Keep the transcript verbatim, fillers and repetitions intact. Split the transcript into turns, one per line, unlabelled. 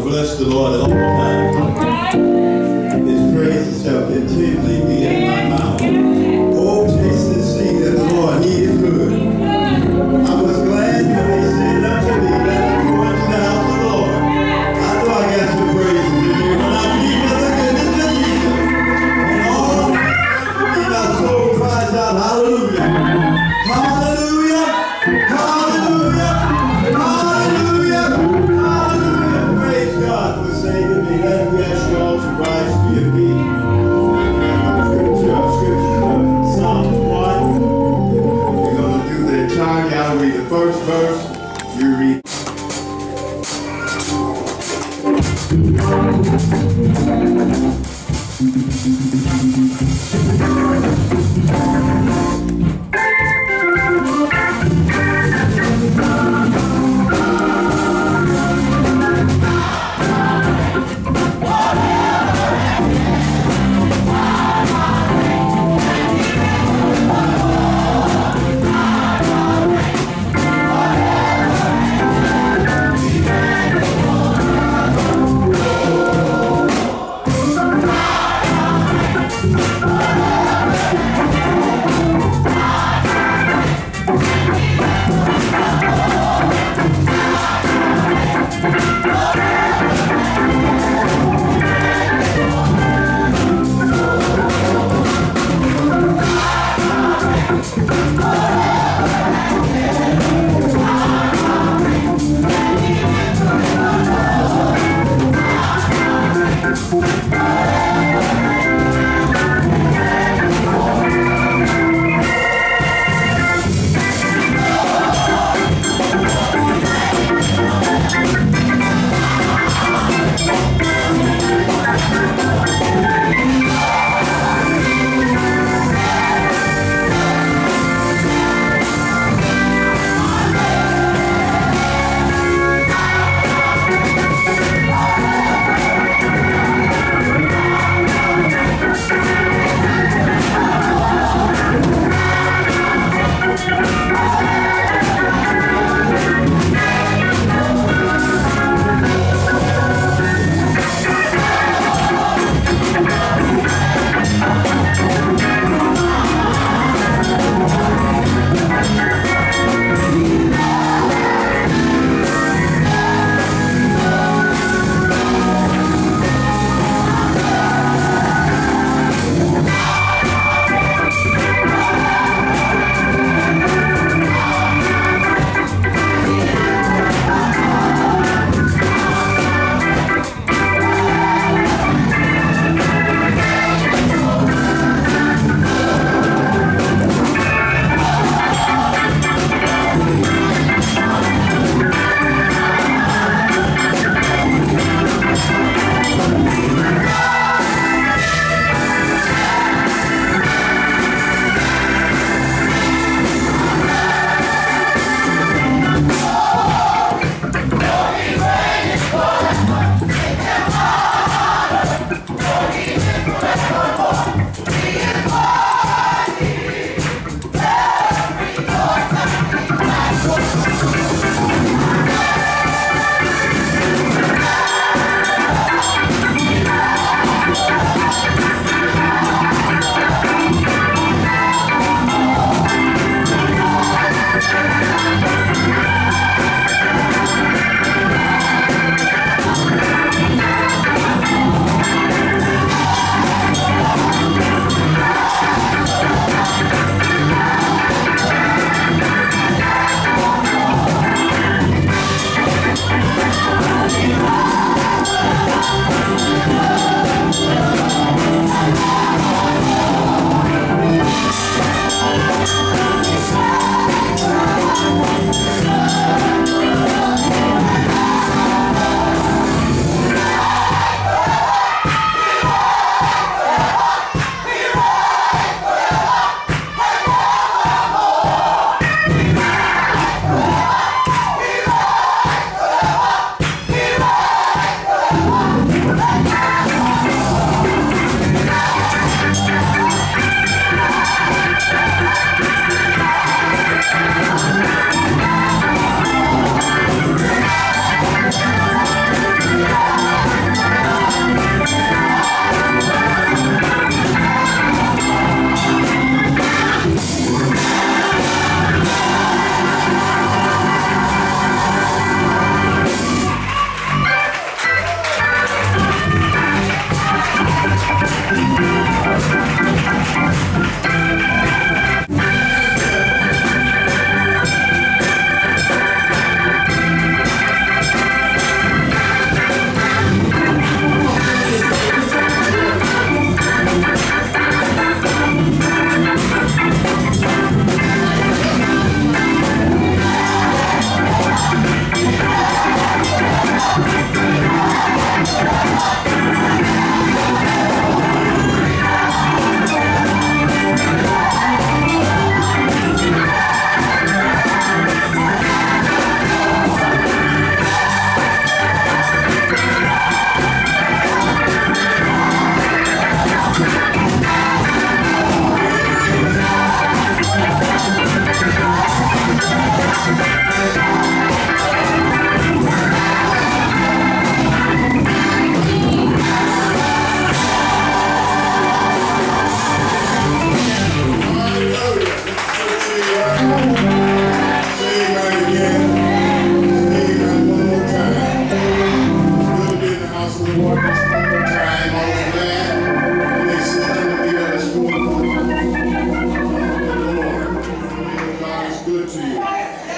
bless the Lord at all times. His praise shall continually be in my mouth. Oh, taste and see that the Lord, he is good. I was glad when they said unto me, let us go into the house of the Lord. I know I got some praises in here when I think of the goodness of Jesus. And all unto me my soul cries out, hallelujah. Hallelujah. Hallelujah. Hallelujah. Hallelujah. Praise God for saving me. Let me ask you all to rise to your feet. Scripture, scripture from Psalm one. We're going to do the entire. I'll read the first verse. You read.
Bye.
good to you.